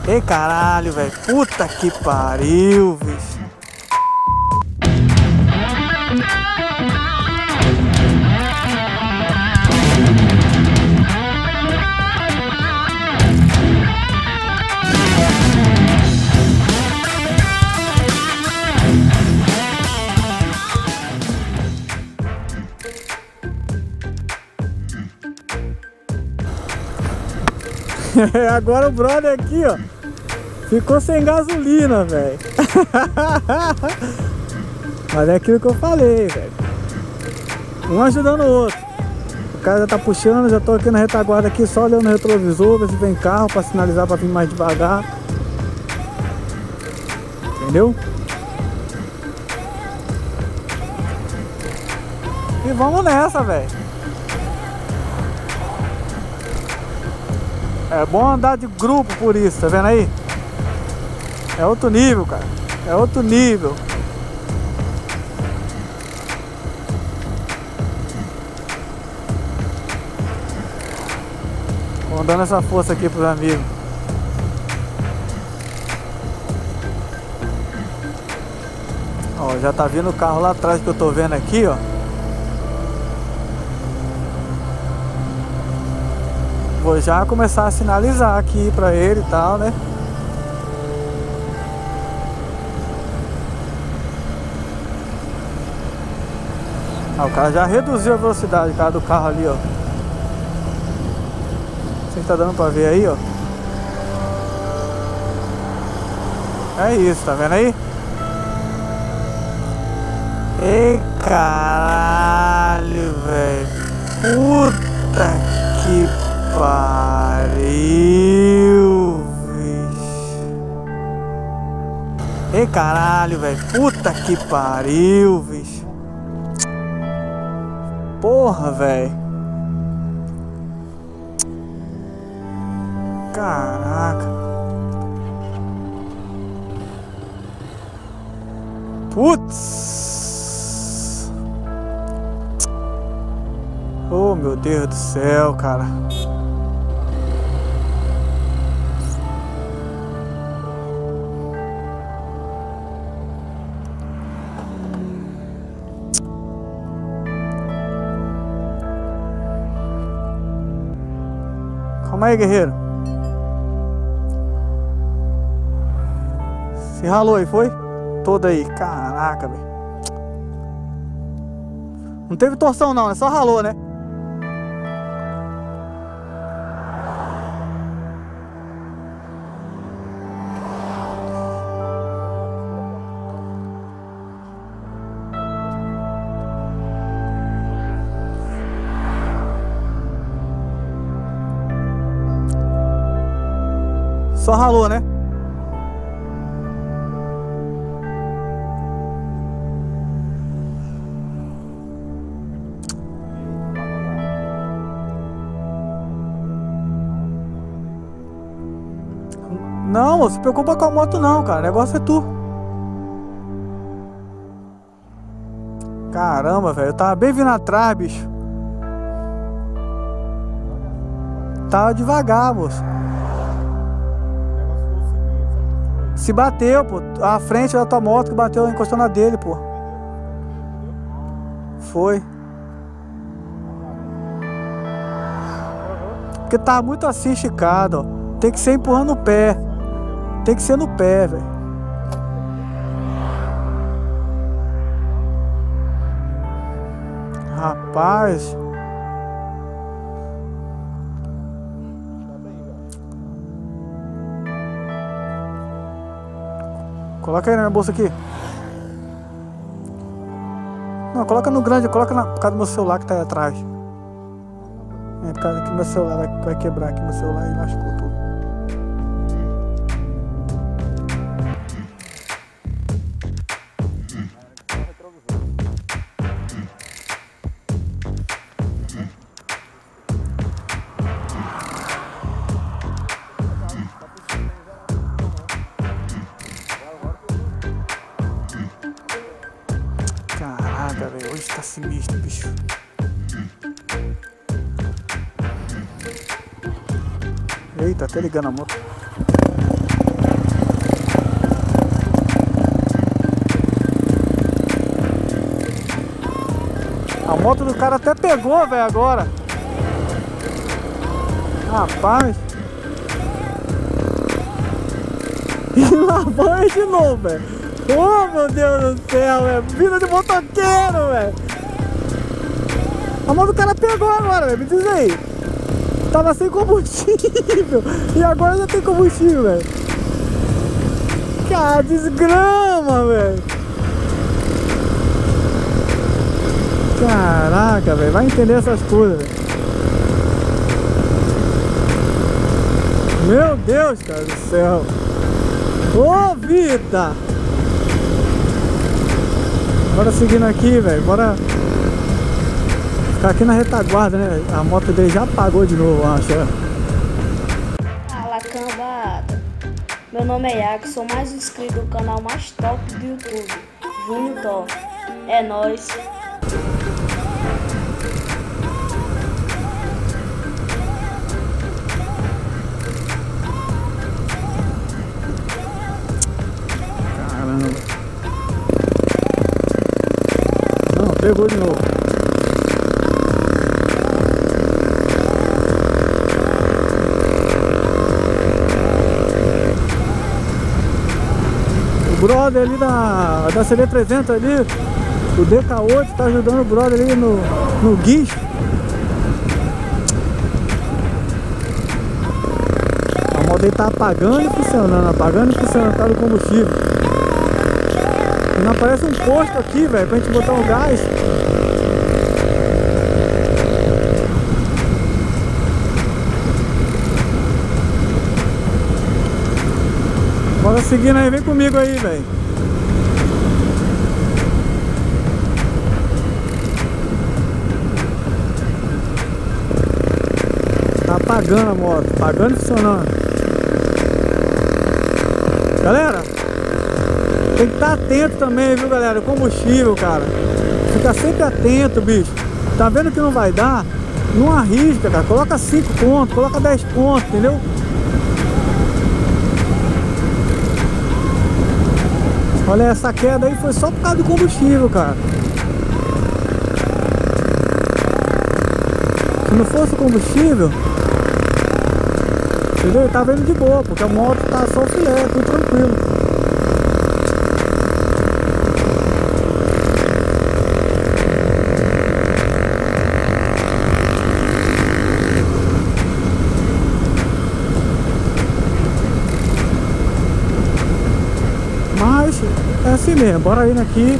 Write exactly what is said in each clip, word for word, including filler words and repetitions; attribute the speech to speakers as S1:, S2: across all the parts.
S1: Ei, caralho, velho. Puta que pariu, bicho. Agora o brother aqui, ó, ficou sem gasolina, velho. Mas é aquilo que eu falei, velho. Um ajudando o outro. O cara já tá puxando, já tô aqui na retaguarda aqui, só olhando o retrovisor, ver se vem carro pra sinalizar pra vir mais devagar. Entendeu? E vamos nessa, velho. É bom andar de grupo por isso, tá vendo aí? É outro nível, cara. É outro nível. Vou dando essa força aqui pros amigos. Ó, já tá vindo o carro lá atrás que eu tô vendo aqui, ó. Vou já começar a sinalizar aqui pra ele e tal, né? Ah, o cara já reduziu a velocidade, o cara do carro ali, ó. Você tá dando pra ver aí, ó. É isso, tá vendo aí? Ei, caralho, velho. Puta que pariu, bicho. Ei, caralho, velho. Puta que pariu, bicho. Porra, velho. Caraca. Putz. Oh, meu Deus do céu, cara. Calma aí, guerreiro. Se ralou aí, foi? Todo aí. Caraca, velho. Não teve torção não, é só ralou, né? Só ralou, né? Não, não se preocupa com a moto não, cara. O negócio é tu. Caramba, velho. Eu tava bem vindo atrás, bicho. Tava devagar, moço. Se bateu, pô. A frente da tua moto que bateu, encostou na dele, pô. Foi. Porque tava muito assim esticado, ó. Tem que ser empurrando o pé. Tem que ser no pé, velho. Rapaz. Coloca aí na minha bolsa aqui. Não, coloca no grande, coloca na, por causa do meu celular que tá aí atrás. É, por causa que meu celular vai, vai quebrar aqui, meu celular e lascou tudo. Caraca, velho, hoje tá sinistro, bicho. Eita, até ligando a moto. moto do cara até pegou, velho, agora. Rapaz. E lá vai de novo, velho. Oh, meu Deus do céu, velho. Vida de motoqueiro, velho. A moto do cara pegou agora, velho. Me diz aí. Tava sem combustível. E agora já tem combustível, velho. Cara, desgrama, velho. Caraca, velho. Vai entender essas coisas, velho. Meu Deus, cara do céu. Ô, vida! Bora seguindo aqui, velho. Bora ficar aqui na retaguarda, né? A moto dele já apagou de novo, acho.
S2: Fala, cambada. Meu nome é Iago, sou mais um inscrito do canal mais top do YouTube, Júnior Top. É nóis.
S1: Não, pegou de novo. O brother ali da, da C D trezentos ali, o D K oito, tá ajudando o brother ali no, no guincho. A moto aí tá apagando e funcionando, apagando e funcionando, tá no combustível. Não aparece um posto aqui, velho, pra gente botar um gás. Bora seguindo aí, vem comigo aí, velho. Tá apagando a moto, apagando e funcionando. Galera, tem que estar atento também, viu, galera? O combustível, cara. Fica sempre atento, bicho. Tá vendo que não vai dar? Não arrisca, cara. Coloca cinco pontos, coloca dez pontos, entendeu? Olha, essa queda aí foi só por causa do combustível, cara. Se não fosse o combustível, entendeu? Tá vendo de boa, porque a moto tá só filé, tudo tranquilo. Mas é assim mesmo, bora indo aqui.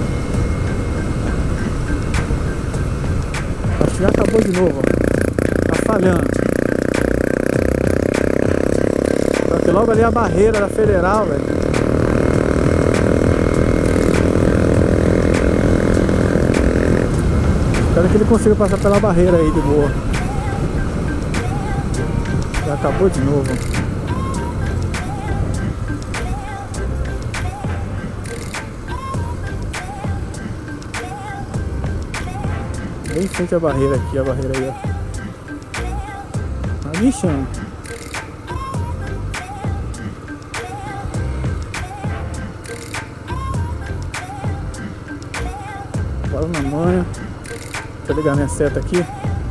S1: Acho que já acabou de novo, ó. Tá falhando. Só que logo ali a barreira da Federal, velho. Espero que ele consiga passar pela barreira aí de boa. Já acabou de novo. Bem em frente à barreira aqui, a barreira aí, ó. Tá lixando. Bora na manha. Deixa eu ligar minha seta aqui.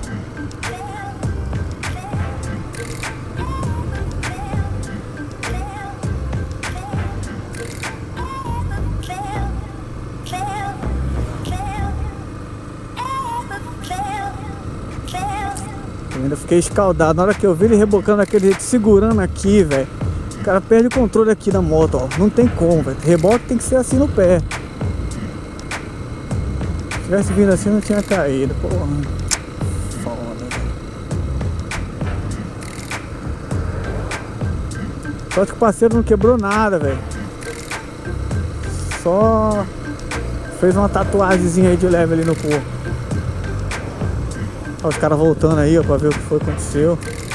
S1: Eu ainda fiquei escaldado. Na hora que eu vi ele rebocando daquele jeito, segurando aqui, velho. O cara perde o controle aqui da moto, ó. Não tem como, velho. Reboque tem que ser assim no pé. Se tivesse vindo assim, não tinha caído. Porra. Foda, velho. Só que o parceiro não quebrou nada, velho. Só fez uma tatuagemzinha aí de leve ali no corpo. Olha os caras voltando aí, ó, pra ver o que foi que aconteceu.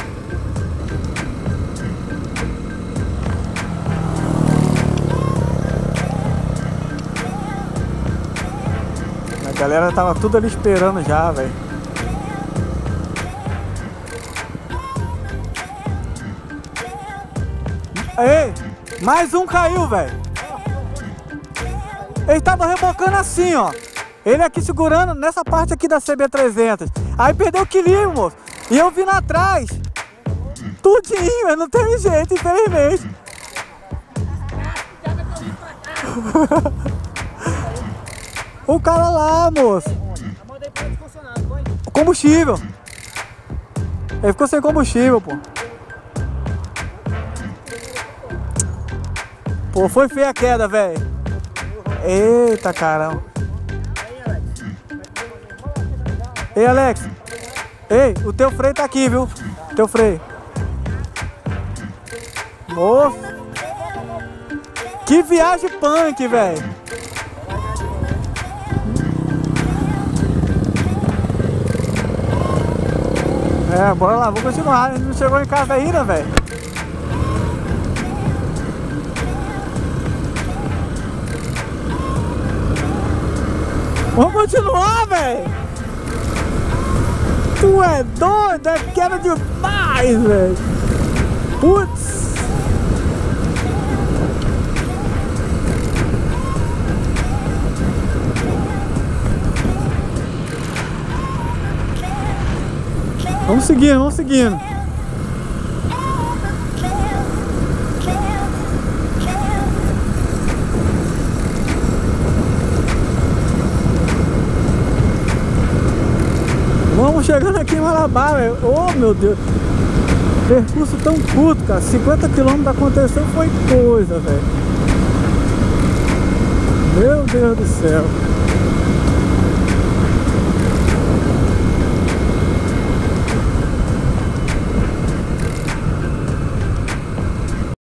S1: A galera tava tudo ali esperando já, velho. Ei, mais um caiu, velho. Ele tava rebocando assim, ó. Ele aqui segurando nessa parte aqui da C B trezentos. Aí perdeu o equilíbrio, moço. E eu vindo atrás. Tudinho, mas não teve jeito, infelizmente. O cara lá, moço. Combustível. Ele ficou sem combustível, pô. Pô, foi feia a queda, velho. Eita, caramba. Ei, Alex. Ei, o teu freio tá aqui, viu? Teu freio. Moço. Que viagem punk, velho. É, bora lá, vou continuar. A gente não chegou em casa ainda, velho. Vamos continuar, velho. Tu é doido, é queda demais, velho. Putz. Vamos seguindo, vamos seguindo. Vamos chegando aqui em Marabá, velho. Oh, meu Deus. Percurso tão curto, cara. cinquenta quilômetros aconteceu foi coisa, velho. Meu Deus do céu.